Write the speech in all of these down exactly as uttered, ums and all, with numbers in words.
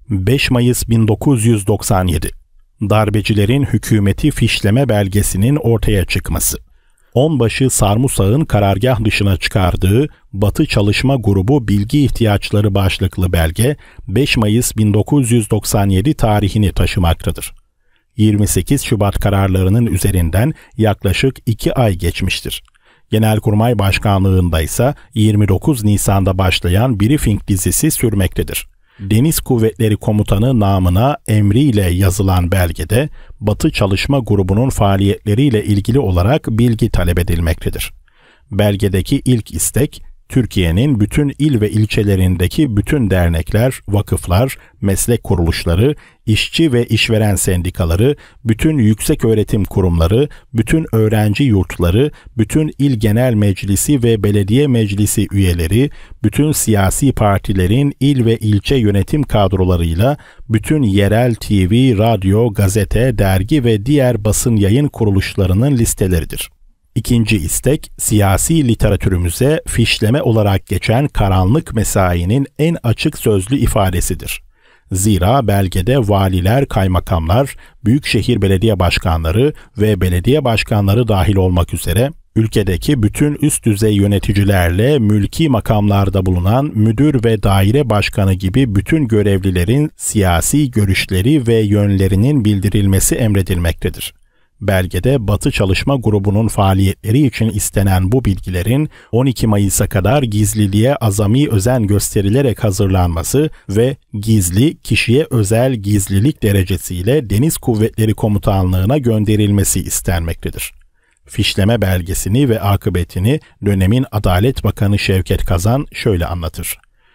beş Mayıs bin dokuz yüz doksan yedi. Darbecilerin hükümeti fişleme belgesinin ortaya çıkması. Onbaşı Sarmusağ'ın karargah dışına çıkardığı Batı Çalışma Grubu Bilgi İhtiyaçları başlıklı belge beş Mayıs bin dokuz yüz doksan yedi tarihini taşımaktadır. yirmi sekiz Şubat kararlarının üzerinden yaklaşık iki ay geçmiştir. Genelkurmay Başkanlığı'nda ise yirmi dokuz Nisan'da başlayan briefing dizisi sürmektedir. Deniz Kuvvetleri Komutanı namına emriyle yazılan belgede Batı Çalışma Grubu'nun faaliyetleriyle ilgili olarak bilgi talep edilmektedir. Belgedeki ilk istek, Türkiye'nin bütün il ve ilçelerindeki bütün dernekler, vakıflar, meslek kuruluşları, işçi ve işveren sendikaları, bütün yükseköğretim kurumları, bütün öğrenci yurtları, bütün il genel meclisi ve belediye meclisi üyeleri, bütün siyasi partilerin il ve ilçe yönetim kadrolarıyla, bütün yerel T V, radyo, gazete, dergi ve diğer basın yayın kuruluşlarının listeleridir. İkinci istek, siyasi literatürümüze fişleme olarak geçen karanlık mesainin en açık sözlü ifadesidir. Zira belgede valiler, kaymakamlar, büyükşehir belediye başkanları ve belediye başkanları dahil olmak üzere ülkedeki bütün üst düzey yöneticilerle mülki makamlarda bulunan müdür ve daire başkanı gibi bütün görevlilerin siyasi görüşleri ve yönlerinin bildirilmesi emredilmektedir. Belgede Batı Çalışma Grubu'nun faaliyetleri için istenen bu bilgilerin on iki Mayıs'a kadar gizliliğe azami özen gösterilerek hazırlanması ve gizli, kişiye özel gizlilik derecesiyle Deniz Kuvvetleri Komutanlığı'na gönderilmesi istenmektedir. Fişleme belgesini ve akıbetini dönemin Adalet Bakanı Şevket Kazan şöyle anlatır.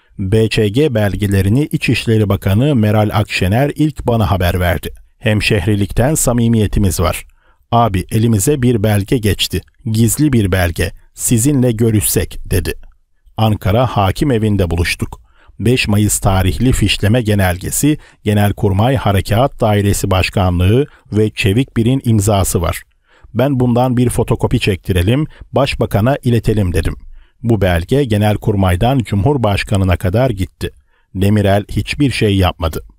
B Ç G belgelerini İçişleri Bakanı Meral Akşener ilk bana haber verdi. Hemşehrilikten samimiyetimiz var. Abi elimize bir belge geçti. Gizli bir belge. Sizinle görüşsek dedi. Ankara Hakim Evi'nde buluştuk. beş Mayıs tarihli fişleme genelgesi, Genelkurmay Harekat Dairesi Başkanlığı ve Çevik Bir'in imzası var. Ben bundan bir fotokopi çektirelim, Başbakan'a iletelim dedim. Bu belge Genelkurmay'dan Cumhurbaşkanı'na kadar gitti. Demirel hiçbir şey yapmadı.